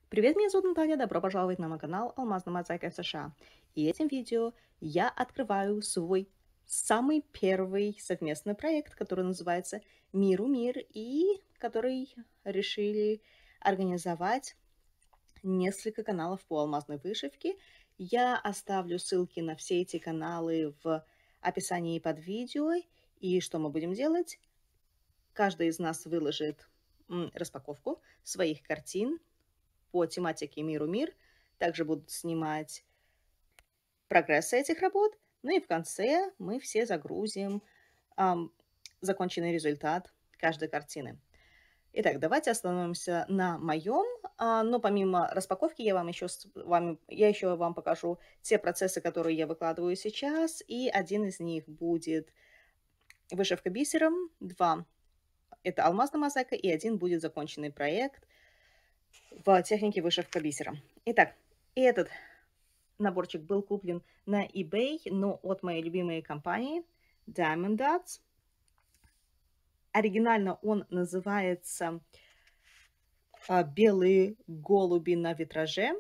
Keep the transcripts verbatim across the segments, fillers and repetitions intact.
Привет, меня зовут Наталья, добро пожаловать на мой канал Алмазная мозаика в США. И этим видео я открываю свой самый первый совместный проект, который называется «Миру мир», и который решили организовать несколько каналов по алмазной вышивке. Я оставлю ссылки на все эти каналы в описании под видео. И что мы будем делать? Каждый из нас выложит м, распаковку своих картин по тематике «Миру мир». Также будут снимать прогресс этих работ. Ну и в конце мы все загрузим ам, законченный результат каждой картины. Итак, давайте остановимся на моем. А, но помимо распаковки я вам еще с вами, я еще вам покажу те процессы, которые я выкладываю сейчас. И один из них будет вышивка бисером, два это алмазная мозаика, и один будет законченный проект в технике вышивка бисером. Итак, этот наборчик был куплен на eBay, но от моей любимой компании Diamond Dots. Оригинально он называется а, «Белые голуби на витраже».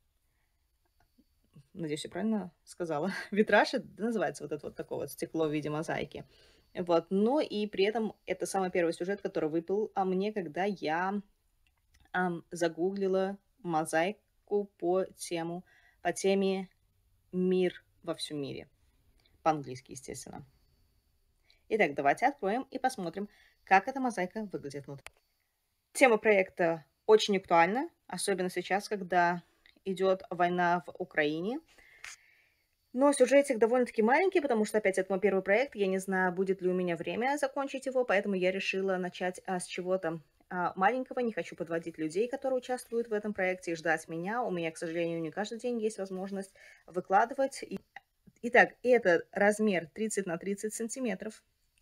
Надеюсь, я правильно сказала. Витраж называется вот это вот такое вот стекло в виде мозаики. Вот. Но и при этом это самый первый сюжет, который выпал а мне, когда я ам, загуглила мозаику по тему, по теме «Мир во всем мире». По-английски, естественно. Итак, давайте откроем и посмотрим, как эта мозаика выглядит внутри. Тема проекта очень актуальна, особенно сейчас, когда идет война в Украине. Но сюжетик довольно-таки маленький, потому что, опять, это мой первый проект. Я не знаю, будет ли у меня время закончить его, поэтому я решила начать а, с чего-то а, маленького. Не хочу подводить людей, которые участвуют в этом проекте, и ждать меня. У меня, к сожалению, не каждый день есть возможность выкладывать. И... Итак, это размер тридцать на тридцать сантиметров.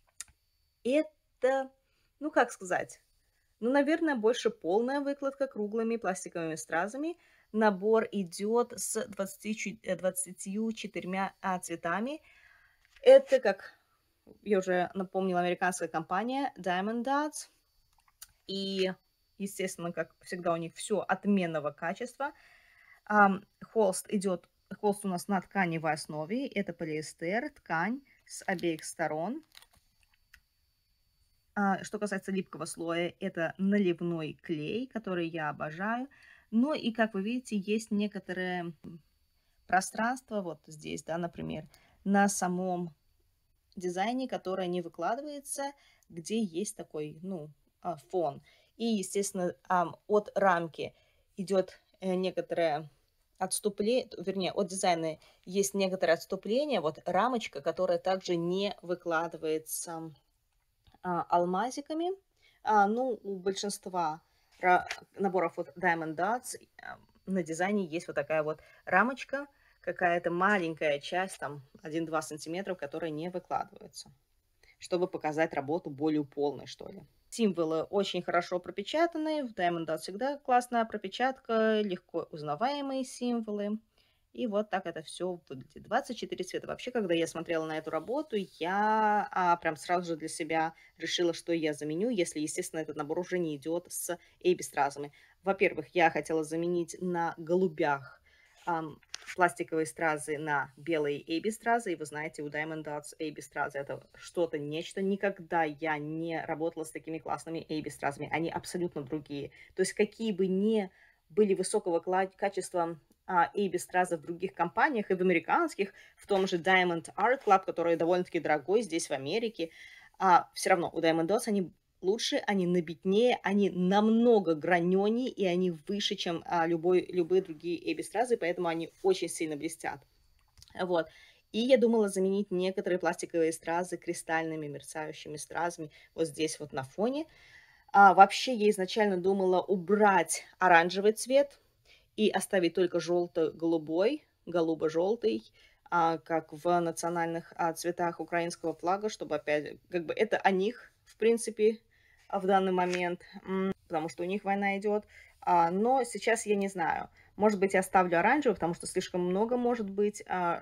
Это, ну как сказать, ну, наверное, больше полная выкладка круглыми пластиковыми стразами. Набор идет с двадцатью, двадцатью четырьмя а, цветами. Это, как я уже напомнила, американская компания Diamond Dots. И, естественно, как всегда, у них все отменного качества. Um, холст идет, холст у нас на тканевой основе. Это полиэстер, ткань с обеих сторон. А, что касается липкого слоя, это наливной клей, который я обожаю. Ну и, как вы видите, есть некоторое пространство, вот здесь, да, например, на самом дизайне, которое не выкладывается, где есть такой, ну, а, фон. И, естественно, от рамки идет некоторое отступление, вернее, от дизайна есть некоторое отступление, вот рамочка, которая также не выкладывается а, алмазиками. А, ну, у большинства наборов от Diamond Dots а, на дизайне есть вот такая вот рамочка, какая-то маленькая часть, там один-два сантиметра, которая не выкладывается, чтобы показать работу более полной, что ли. Символы очень хорошо пропечатаны. В Diamond Dots всегда классная пропечатка, легко узнаваемые символы. И вот так это все выглядит. двадцать четыре цвета. Вообще, когда я смотрела на эту работу, я а, прям сразу же для себя решила, что я заменю, если, естественно, этот набор уже не идет с эйби-стразами. Во-первых, я хотела заменить на голубях ам, пластиковые стразы на белые эйби-стразы. И вы знаете, у Diamond Dots эйби-стразы это что-то, нечто. Никогда я не работала с такими классными эйби-стразами. Они абсолютно другие. То есть какие бы ни были высокого качества а, эйби-стразы в других компаниях, и в американских, в том же Diamond Art Club, который довольно-таки дорогой здесь, в Америке, а, все равно у Diamond Dots они лучше, они набитнее, они намного граненее, и они выше, чем а, любой, любые другие эйби-стразы, поэтому они очень сильно блестят. Вот. И я думала заменить некоторые пластиковые стразы кристальными мерцающими стразами вот здесь вот на фоне. А, вообще я изначально думала убрать оранжевый цвет и оставить только желто-голубой, голубо-желтый, а, как в национальных а, цветах украинского флага, чтобы опять, как бы это о них, в принципе, в данный момент, потому что у них война идет. А, но сейчас я не знаю. Может быть, я оставлю оранжевый, потому что слишком много может быть а,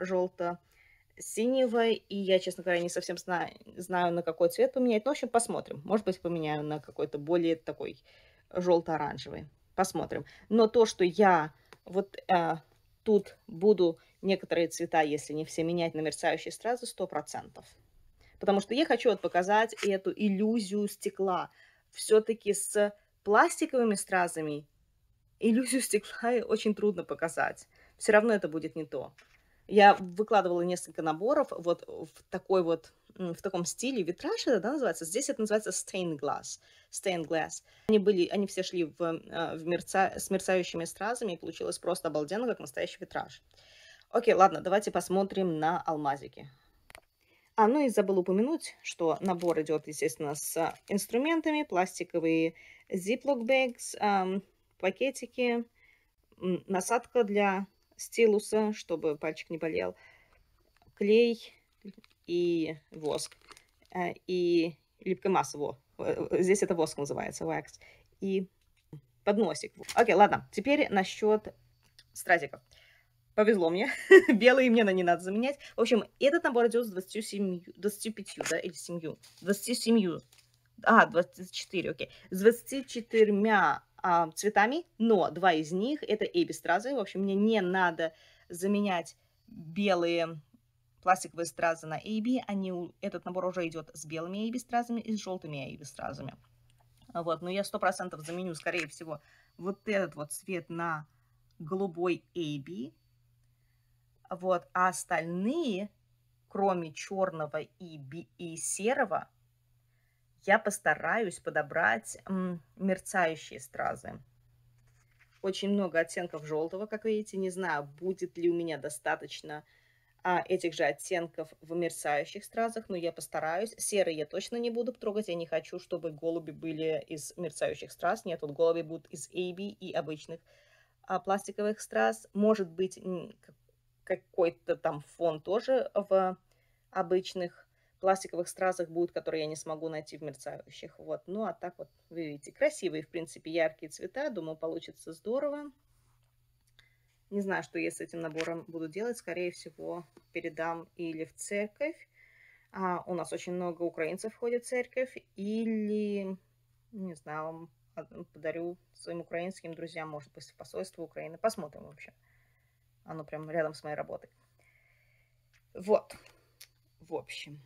желто-синего, и я, честно говоря, не совсем знаю, знаю, на какой цвет поменять. Ну, в общем, посмотрим. Может быть, поменяю на какой-то более такой желто-оранжевый. Посмотрим. Но то, что я вот э, тут буду некоторые цвета, если не все, менять на мерцающие стразы, сто процентов. Потому что я хочу вот показать эту иллюзию стекла. Все-таки с пластиковыми стразами иллюзию стекла очень трудно показать. Все равно это будет не то. Я выкладывала несколько наборов вот в такой вот, в таком стиле. Витраж это, да, называется? Здесь это называется stained glass. Stained glass. Они были, они все шли в, в мерца, с мерцающими стразами, и получилось просто обалденно, как настоящий витраж. Окей, ладно, давайте посмотрим на алмазики. А, ну и забыл упомянуть, что набор идет, естественно, с инструментами, пластиковые ziploc bags, эм, пакетики, насадка для стилуса, чтобы пальчик не болел, клей и воск, и липкая масса, во. Здесь это воск называется, wax, и подносик. Окей, ладно, теперь насчет стразиков. Повезло мне, белые мне на не надо заменять. В общем, этот набор идет с двадцатью семью, двадцатью пятью, да, или семью, двадцатью семью, а, двадцать четыре, окей, с двадцатью четырьмя а, цветами, но два из них это эйби стразы. В общем, мне не надо заменять белые пластиковые стразы на эйби. Они, этот набор уже идет с белыми эйби стразами и с желтыми эйби стразами. Вот, но я сто процентов заменю, скорее всего, вот этот вот цвет на голубой эйби. Вот, а остальные, кроме черного и, и серого, я постараюсь подобрать м, мерцающие стразы. Очень много оттенков желтого, как видите. Не знаю, будет ли у меня достаточно а, этих же оттенков в мерцающих стразах, но я постараюсь. Серый я точно не буду трогать. Я не хочу, чтобы голуби были из мерцающих страз. Нет, вот голуби будут из эйби и обычных а, пластиковых страз. Может быть, какой-то там фон тоже в обычных пластиковых стразах будет, которые я не смогу найти в мерцающих. Вот. Ну, а так вот, вы видите, красивые, в принципе, яркие цвета. Думаю, получится здорово. Не знаю, что я с этим набором буду делать. Скорее всего, передам или в церковь. А, у нас очень много украинцев ходит в церковь. Или, не знаю, подарю своим украинским друзьям, может быть, в посольство Украины. Посмотрим вообще. Оно прям рядом с моей работой. Вот. В общем.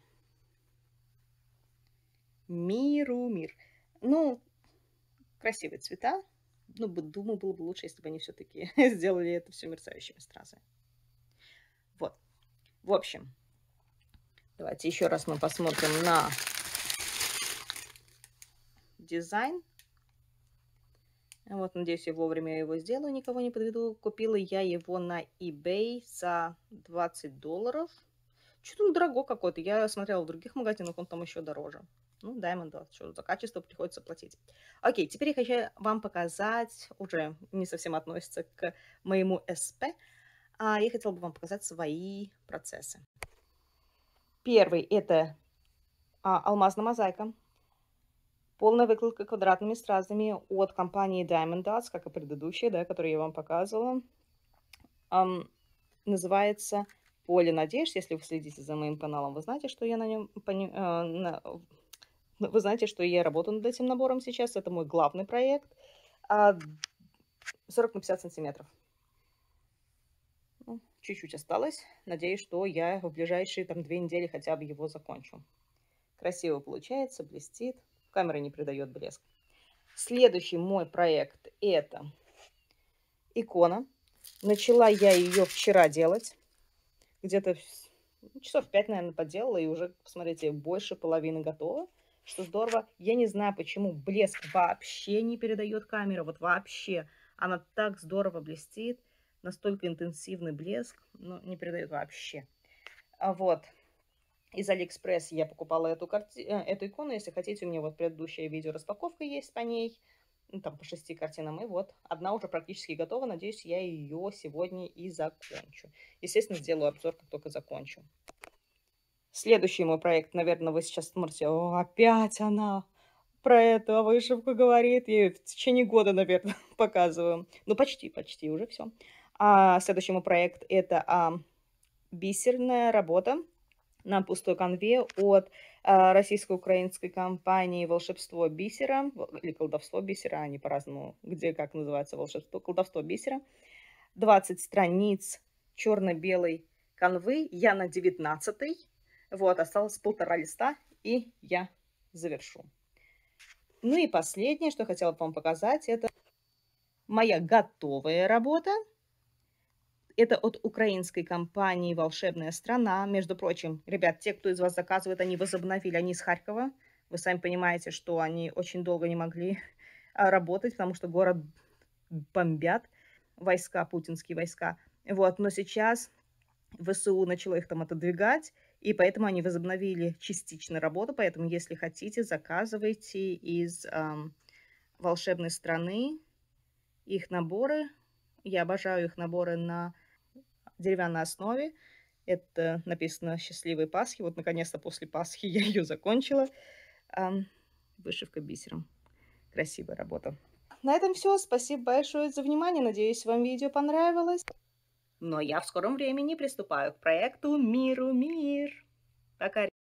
Миру мир. Ну, красивые цвета. Ну, думаю, было бы лучше, если бы они все-таки сделали это все мерцающими стразами. Вот. В общем. Давайте еще раз мы посмотрим на дизайн. Вот, надеюсь, я вовремя его сделаю, никого не подведу. Купила я его на eBay за двадцать долларов. Что-то он дорого какой-то. Я смотрела в других магазинах, он там еще дороже. Ну, Diamond, да, что за качество приходится платить. Окей, теперь я хочу вам показать, уже не совсем относится к моему эс пи, а я хотела бы вам показать свои процессы. Первый это а, алмазная мозаика. Полная выкладка квадратными стразами от компании Diamond Dots, как и предыдущая, да, которую я вам показывала. Um, называется «Поле надежд». Если вы следите за моим каналом, вы знаете, что я на нем... Пони, э, на, вы знаете, что я работаю над этим набором сейчас. Это мой главный проект. сорок на пятьдесят сантиметров. Ну, чуть-чуть осталось. Надеюсь, что я в ближайшие там две недели хотя бы его закончу. Красиво получается, блестит. Камера не придает блеск. Следующий мой проект – это икона. Начала я ее вчера делать. Где-то часов пять, наверное, поделала. И уже, посмотрите, больше половины готова. Что здорово. Я не знаю, почему блеск вообще не передает камера. Вот вообще. Она так здорово блестит. Настолько интенсивный блеск. Но не передает вообще. А вот. Из Алиэкспресс я покупала эту, карти... эту икону. Если хотите, у меня вот предыдущее видео распаковка есть по ней. Ну, там по шести картинам. И вот одна уже практически готова. Надеюсь, я ее сегодня и закончу. Естественно, сделаю обзор, как только закончу. Следующий мой проект, наверное, вы сейчас смотрите, о, опять она про эту вышивку говорит. Я ее в течение года, наверное, показываю. Ну, почти, почти уже все. А следующий мой проект это а, бисерная работа на пустой канве от а, российско-украинской компании «Волшебство бисера» в или «Колдовство бисера», они по-разному, где как называется волшебство, «Колдовство бисера». двадцать страниц черно-белой канвы. Я на девятнадцатой. Вот, осталось полтора листа, и я завершу. Ну и последнее, что хотела бы вам показать, это моя готовая работа. Это от украинской компании «Волшебная страна». Между прочим, ребят, те, кто из вас заказывает, они возобновили, они из Харькова. Вы сами понимаете, что они очень долго не могли а, работать, потому что город бомбят, войска, путинские войска. Вот, но сейчас ВСУ начало их там отодвигать, и поэтому они возобновили частично работу. Поэтому, если хотите, заказывайте из ам, «Волшебной страны» их наборы. Я обожаю их наборы на деревянной основе. Это написано «Счастливой Пасхи». Вот, наконец-то, после Пасхи я ее закончила. Ам, вышивка бисером. Красивая работа. На этом все. Спасибо большое за внимание. Надеюсь, вам видео понравилось. Но я в скором времени приступаю к проекту «Миру мир». Пока.